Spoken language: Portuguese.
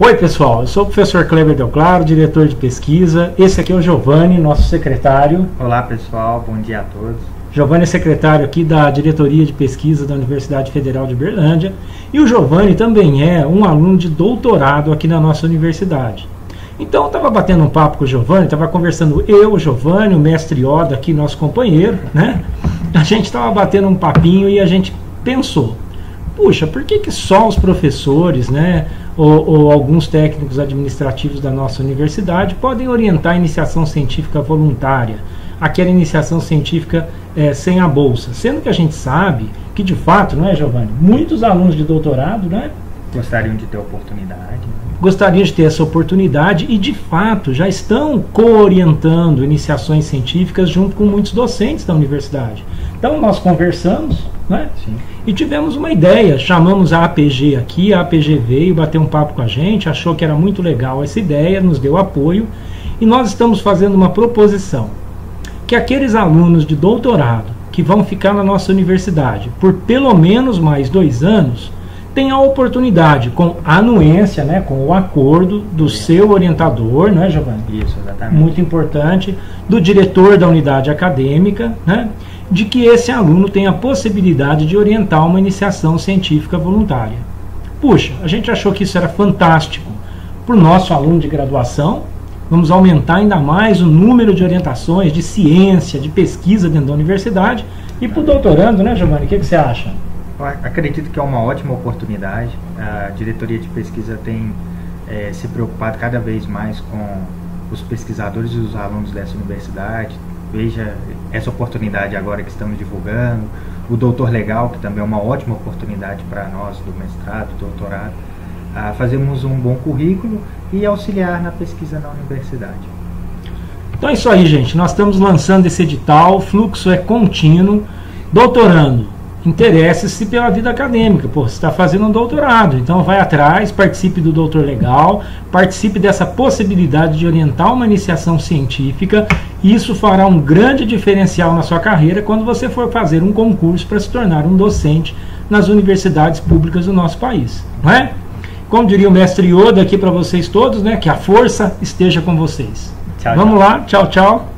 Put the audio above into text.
Oi pessoal, eu sou o professor Kleber Del Claro, diretor de pesquisa. Esse aqui é o Giovanni, nosso secretário. Olá pessoal, bom dia a todos. Giovanni é secretário aqui da diretoria de pesquisa da Universidade Federal de Uberlândia. E o Giovanni também é um aluno de doutorado aqui na nossa universidade. Então eu estava batendo um papo com o Giovanni, estava conversando eu, o Giovanni, o mestre Oda aqui, nosso companheiro, né? A gente estava batendo um papinho e a gente pensou, puxa, por que só os professores, né, ou alguns técnicos administrativos da nossa universidade podem orientar a iniciação científica voluntária, aquela iniciação científica sem a bolsa, sendo que a gente sabe que de fato, não é, Giovanni, muitos alunos de doutorado, né, gostariam de ter oportunidade, né? Gostariam de ter essa oportunidade e de fato já estão co-orientando iniciações científicas junto com muitos docentes da universidade. Então nós conversamos, né? Sim. E tivemos uma ideia, chamamos a APG aqui, a APG veio bater um papo com a gente, achou que era muito legal essa ideia, nos deu apoio e nós estamos fazendo uma proposição, que aqueles alunos de doutorado que vão ficar na nossa universidade por pelo menos mais 2 anos, tem a oportunidade, com a anuência, né, com o acordo do seu orientador, não é, Giovanni? Isso, exatamente. Muito importante, do diretor da unidade acadêmica, né, de que esse aluno tenha a possibilidade de orientar uma iniciação científica voluntária. Puxa, a gente achou que isso era fantástico para o nosso aluno de graduação. Vamos aumentar ainda mais o número de orientações, de ciência, de pesquisa dentro da universidade. E para o doutorando, né, Giovanni, o que você acha? Eu acredito que é uma ótima oportunidade. A diretoria de pesquisa tem se preocupado cada vez mais com os pesquisadores e os alunos dessa universidade. Veja essa oportunidade agora que estamos divulgando, o doutor legal, que também é uma ótima oportunidade para nós do mestrado, doutorado, fazermos um bom currículo e auxiliar na pesquisa na universidade. Então é isso aí, gente. Nós estamos lançando esse edital, o fluxo é contínuo. Doutorando, interesse-se pela vida acadêmica. Pô, você está fazendo um doutorado, então vai atrás, participe do doutor legal, participe dessa possibilidade de orientar uma iniciação científica. Isso fará um grande diferencial na sua carreira quando você for fazer um concurso para se tornar um docente nas universidades públicas do nosso país, não é? Como diria o mestre Yoda aqui para vocês todos, né, que a força esteja com vocês. Tchau, Vamos tchau. lá, tchau, tchau.